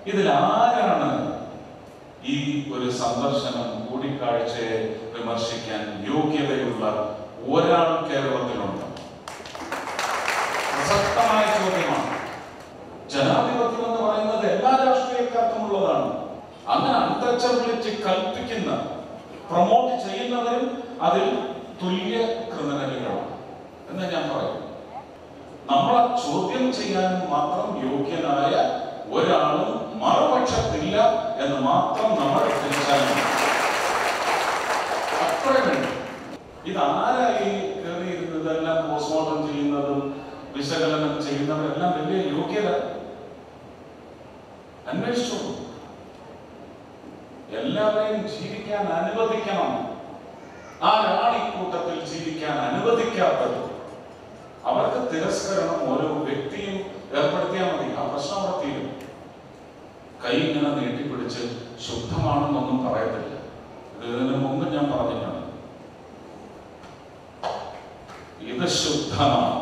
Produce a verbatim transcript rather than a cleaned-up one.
ഇതിലാരാണ് ഈ ഒരു സന്ദർശനം കൂടിക്കാഴ്ചയെ വിമർശിക്കാൻ യോഗ്യതയുള്ള ഒരാൾ കേരളത്തിലുണ്ട്? പ്രസക്തമായ ചോദ്യമാണ്. ജനാധിപത്യം എന്ന് പറയുന്നത് എല്ലാ രാഷ്ട്രീയക്കാർക്കും ഉള്ളതാണ്. അങ്ങനെ അൺടച്ചബിലിറ്റി കൽപ്പിക്കുന്ന പ്രൊമോട്ട് ചെയ്യുന്നവരും അതിൽ തുല്യ ക്രിമിനലുകളാണ് എന്ന് ഞാൻ പറയും. നമ്മളെ ചോദ്യം ചെയ്യാൻ മാത്രം യോഗ്യനായ ഒരാളും മറുപക്ഷത്തില്ല എന്ന് മാത്രം നമ്മൾ തിരിച്ചറിയണം. അത്ര വേണ്ട. ഇതാരായി കയറിയിരുന്നത്? ഇതെല്ലാം പോസ്റ്റ്മോർട്ടം ചെയ്യുന്നതും വിശകലനം ചെയ്യുന്നവരെല്ലാം വലിയ യോഗ്യത. അന്വേഷിച്ചു. എല്ലാവരെയും ജീവിക്കാൻ അനുവദിക്കണം. ആരാണ് ഈ കൂട്ടത്തിൽ ജീവിക്കാൻ അനുവദിക്കാത്തത്? അവർക്ക് തിരസ്കരണം ഓരോ വ്യക്തിയും ഏർപ്പെടുത്തിയാൽ മതി. ആ പ്രശ്നം അവിടെ തീരും. കൈ ഇങ്ങനെ നീട്ടിപ്പിടിച്ച് ശുദ്ധമാണെന്നൊന്നും പറയത്തില്ല. ഇതിന് മുമ്പ് ഞാൻ പറഞ്ഞിട്ടുണ്ട്, ഇത് ശുദ്ധമാണ്.